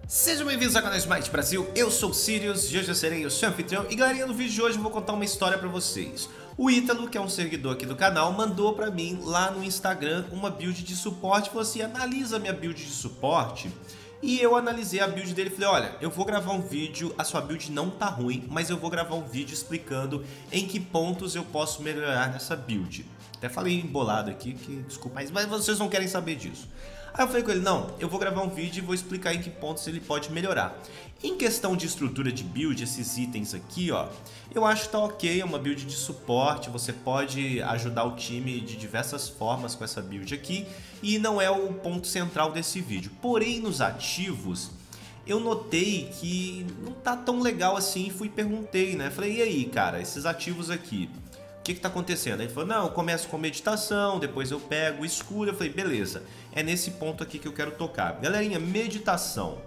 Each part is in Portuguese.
Sejam bem-vindos ao canal Smite Brasil, eu sou o Sirius e hoje eu serei o seu anfitrião. E galerinha, no vídeo de hoje eu vou contar uma história pra vocês. O Ítalo, que é um seguidor aqui do canal, mandou pra mim lá no Instagram uma build de suporte. Falou assim, analisa a minha build de suporte. E eu analisei a build dele e falei, olha, eu vou gravar um vídeo, a sua build não tá ruim, mas eu vou gravar um vídeo explicando em que pontos eu posso melhorar nessa build. Até falei embolado aqui, que desculpa, mas vocês não querem saber disso. Aí eu falei com ele, não, eu vou gravar um vídeo e vou explicar em que pontos ele pode melhorar. Em questão de estrutura de build, esses itens aqui, ó, eu acho que tá ok, é uma build de suporte, você pode ajudar o time de diversas formas com essa build aqui, e não é o ponto central desse vídeo. Porém, nos ativos, eu notei que não tá tão legal assim e fui e perguntei, né? Falei, e aí, cara, esses ativos aqui, o que tá acontecendo? Aí ele falou, não, eu começo com meditação, depois eu pego o escuro. Eu falei, beleza, é nesse ponto aqui que eu quero tocar. Galerinha, meditação,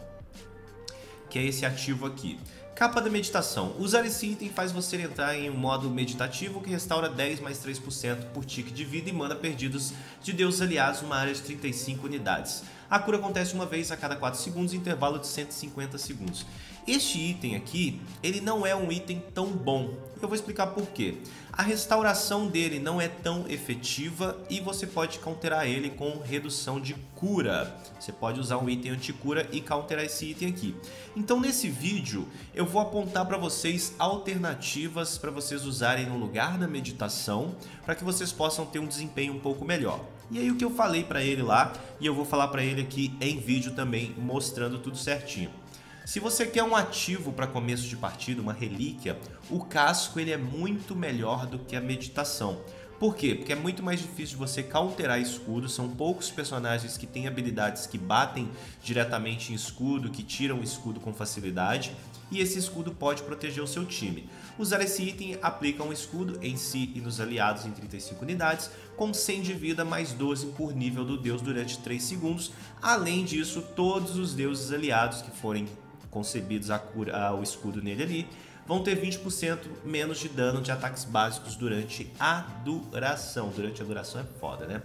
que é esse ativo aqui. Capa da meditação. Usar esse item faz você entrar em um modo meditativo que restaura 10 mais 3% por tique de vida e mana perdidos de deuses aliados numa área de 35 unidades. A cura acontece uma vez a cada 4 segundos, intervalo de 150 segundos. Este item aqui, ele não é um item tão bom. Eu vou explicar por quê. A restauração dele não é tão efetiva e você pode counterar ele com redução de cura. Você pode usar um item anti-cura e counterar esse item aqui. Então nesse vídeo eu vou apontar para vocês alternativas para vocês usarem no lugar da meditação, para que vocês possam ter um desempenho um pouco melhor. E aí o que eu falei para ele lá, e eu vou falar para ele aqui em vídeo também, mostrando tudo certinho. Se você quer um ativo para começo de partida, uma relíquia, o casco ele é muito melhor do que a meditação. Por quê? Porque é muito mais difícil de você counterar escudo, são poucos personagens que têm habilidades que batem diretamente em escudo, que tiram o escudo com facilidade, e esse escudo pode proteger o seu time. Usar esse item aplica um escudo em si e nos aliados em 35 unidades, com 100 de vida mais 12 por nível do deus durante 3 segundos. Além disso, todos os deuses aliados que forem concebidos o escudo nele ali, vão ter 20% menos de dano de ataques básicos durante a duração. Durante a duração é foda, né?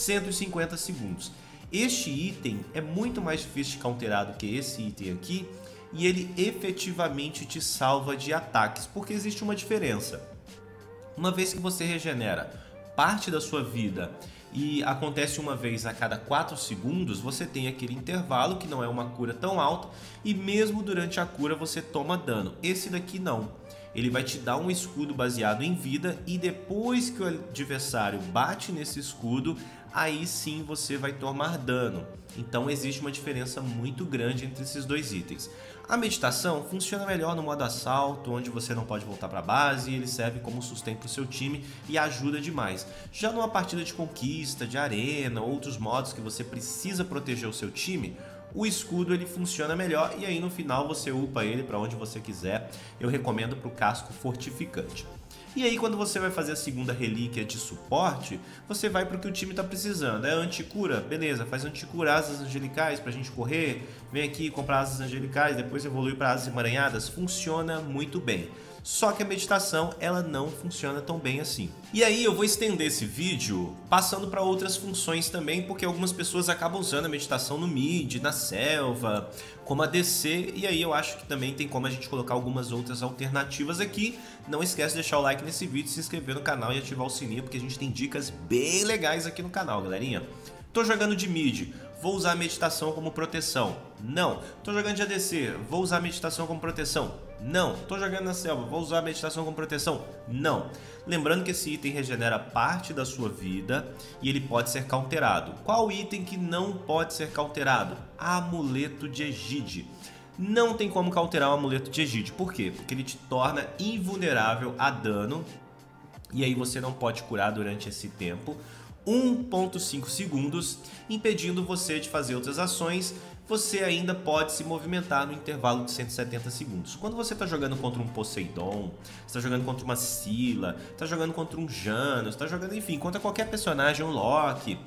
150 segundos. Este item é muito mais difícil de counterar do que esse item aqui, e ele efetivamente te salva de ataques, porque existe uma diferença. Uma vez que você regenera parte da sua vida e acontece uma vez a cada 4 segundos, você tem aquele intervalo que não é uma cura tão alta, e mesmo durante a cura você toma dano. Esse daqui não. Ele vai te dar um escudo baseado em vida, e depois que o adversário bate nesse escudo, aí sim você vai tomar dano. Então existe uma diferença muito grande entre esses dois itens. A meditação funciona melhor no modo assalto, onde você não pode voltar para a base, e ele serve como sustento para o seu time e ajuda demais. Já numa partida de conquista, de arena, outros modos que você precisa proteger o seu time, o escudo ele funciona melhor, e aí no final você upa ele para onde você quiser. Eu recomendo para o casco fortificante. E aí quando você vai fazer a segunda relíquia de suporte, você vai para o que o time está precisando. É anticura? Beleza, faz anticura, asas angelicais para a gente correr. Vem aqui comprar asas angelicais, depois evolui para asas emaranhadas. Funciona muito bem. Só que a meditação ela não funciona tão bem assim. E aí eu vou estender esse vídeo passando para outras funções também, porque algumas pessoas acabam usando a meditação no mid, na selva, como a DC, e aí eu acho que também tem como a gente colocar algumas outras alternativas aqui. Não esquece de deixar o like nesse vídeo, se inscrever no canal e ativar o sininho, porque a gente tem dicas bem legais aqui no canal, galerinha. Tô jogando de mid, vou usar a meditação como proteção? Não. Tô jogando de ADC, vou usar a meditação como proteção? Não. Tô jogando na selva, vou usar a meditação como proteção? Não. Lembrando que esse item regenera parte da sua vida e ele pode ser counterado. Qual item que não pode ser counterado? Amuleto de Egide. Não tem como counterar o amuleto de Egide. Por quê? Porque ele te torna invulnerável a dano, e aí você não pode curar durante esse tempo. 1.5 segundos, impedindo você de fazer outras ações. Você ainda pode se movimentar no intervalo de 170 segundos. Quando você está jogando contra um Poseidon, está jogando contra uma Scylla, está jogando contra um Janus, está jogando, enfim, contra qualquer personagem, um Loki,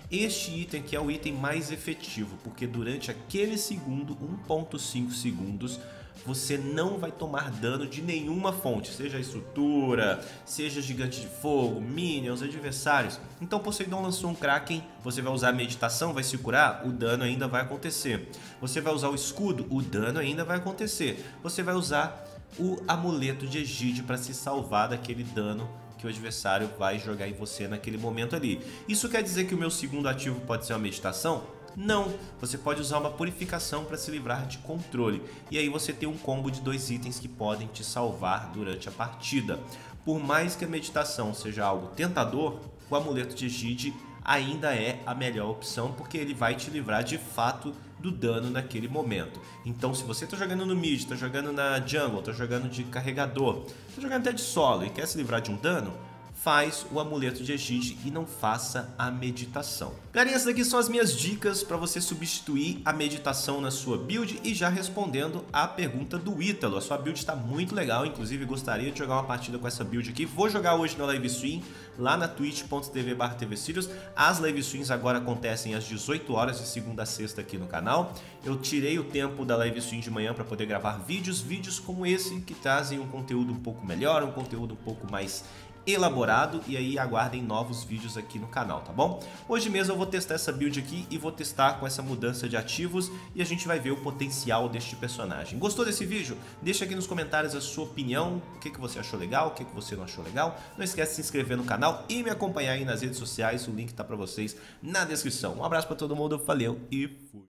Este item aqui é o item mais efetivo, porque durante aquele segundo, 1.5 segundos, você não vai tomar dano de nenhuma fonte, seja a estrutura, seja gigante de fogo, minions, adversários. Então Poseidon lançou um Kraken, você vai usar a meditação, vai se curar, o dano ainda vai acontecer. Você vai usar o escudo, o dano ainda vai acontecer. Você vai usar o amuleto de Egídio para se salvar daquele dano que o adversário vai jogar em você naquele momento ali. Isso quer dizer que o meu segundo ativo pode ser uma meditação? Não, você pode usar uma purificação para se livrar de controle. E aí você tem um combo de 2 itens que podem te salvar durante a partida. Por mais que a meditação seja algo tentador, o amuleto de Egídio ainda é a melhor opção, porque ele vai te livrar de fato do dano naquele momento. Então se você está jogando no mid, está jogando na jungle, está jogando de carregador, está jogando até de solo e quer se livrar de um dano, faz o amuleto de Egídio e não faça a meditação. Galerinha, essas aqui são as minhas dicas para você substituir a meditação na sua build. E já respondendo a pergunta do Ítalo, a sua build está muito legal, inclusive gostaria de jogar uma partida com essa build aqui. Vou jogar hoje na live stream, lá na twitch.tv/tvsirius. As live streams agora acontecem às 18 horas de segunda a sexta aqui no canal. Eu tirei o tempo da live stream de manhã para poder gravar vídeos como esse, que trazem um conteúdo um pouco melhor, um conteúdo um pouco mais elaborado, e aí aguardem novos vídeos aqui no canal, tá bom? Hoje mesmo eu vou testar essa build aqui e vou testar com essa mudança de ativos e a gente vai ver o potencial deste personagem. Gostou desse vídeo? Deixa aqui nos comentários a sua opinião, o que você achou legal, o que você não achou legal. Não esquece de se inscrever no canal e me acompanhar aí nas redes sociais, o link tá pra vocês na descrição. Um abraço pra todo mundo, valeu e fui!